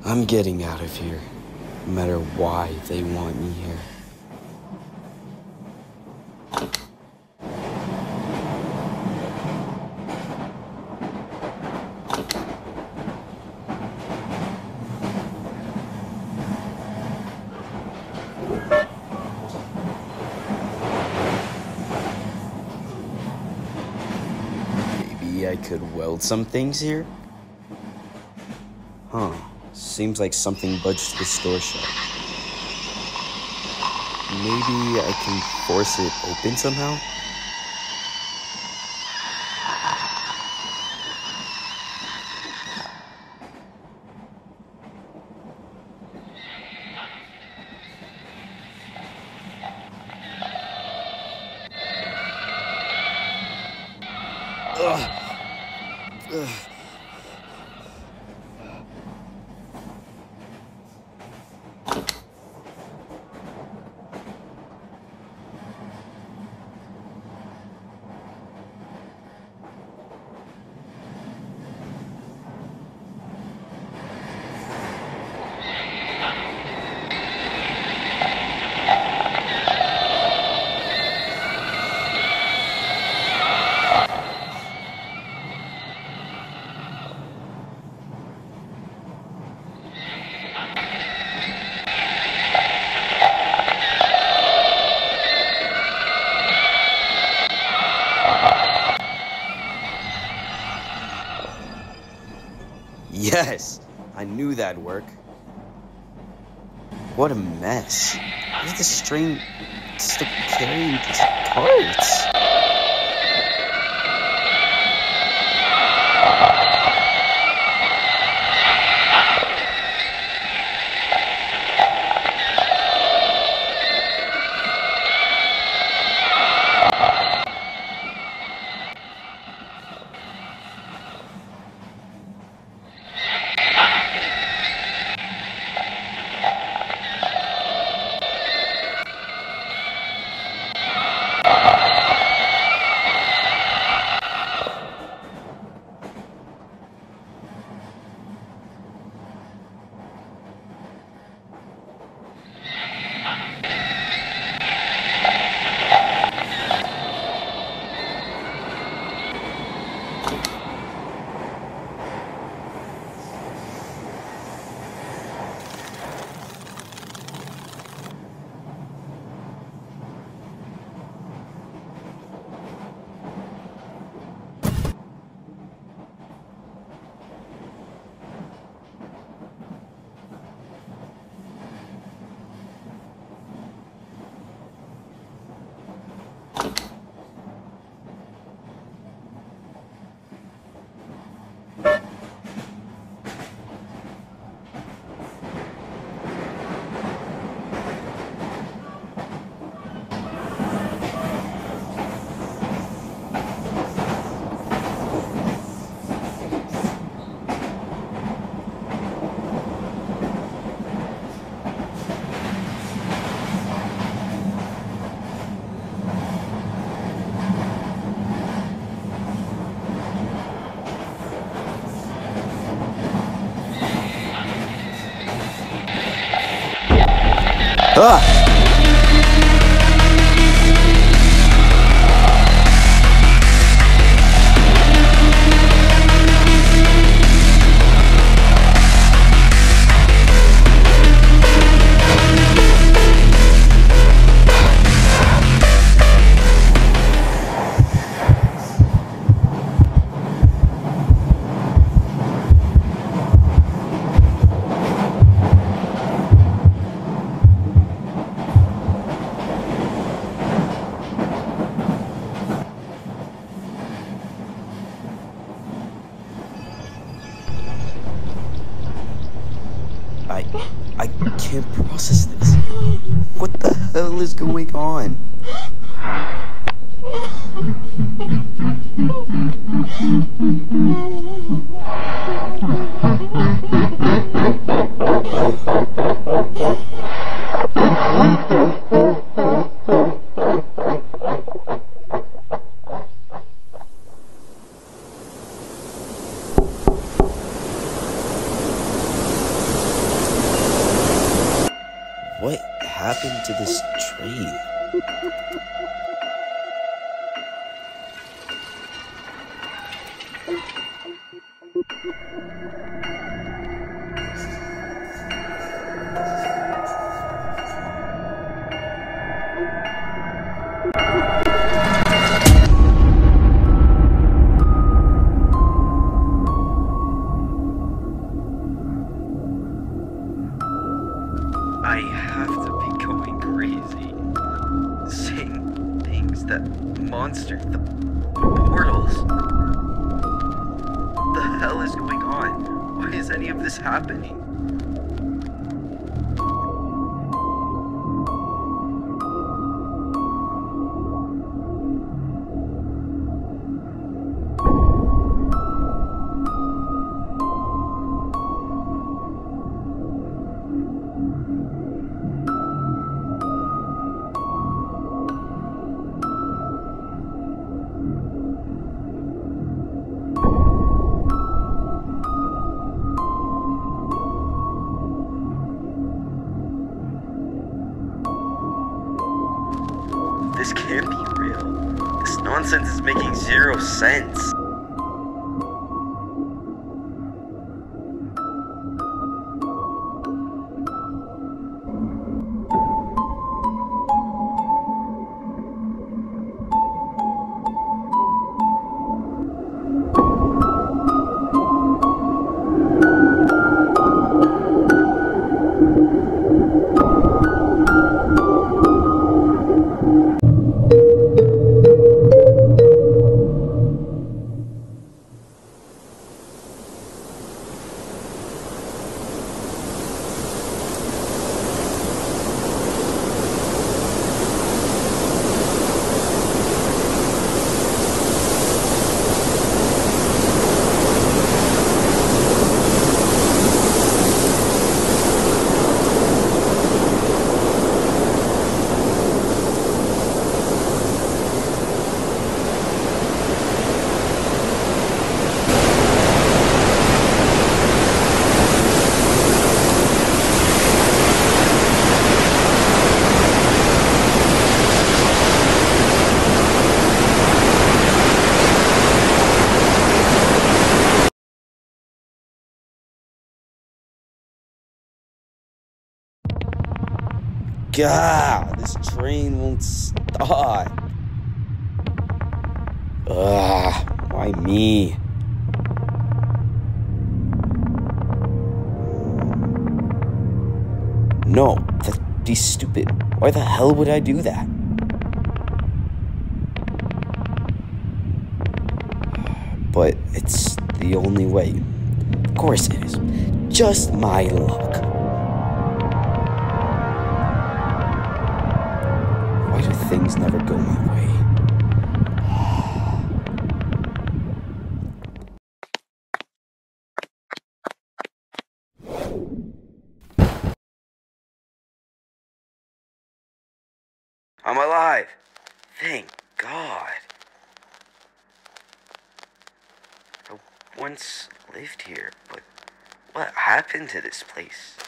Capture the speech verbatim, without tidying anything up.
I'm getting out of here, no matter why they want me here. Maybe I could weld some things here? Huh. Seems like something budged the store shut. Maybe I can force it open somehow? Ugh. Ugh. Yes, I knew that'd work. What a mess. Where's the string to carry these carts? Ah! I... I can't process this. What the hell is going on? happened to this train? I have to be going crazy. Saying things that monster, the portals. What the hell is going on? Why is any of this happening? This can't be real. This nonsense is making zero sense. God, this train won't stop. Ugh, why me? No, that'd be stupid. Why the hell would I do that? But it's the only way. Of course it is. Just my luck. Why do things never go my way? I'm alive. Thank God. I once lived here, but what happened to this place?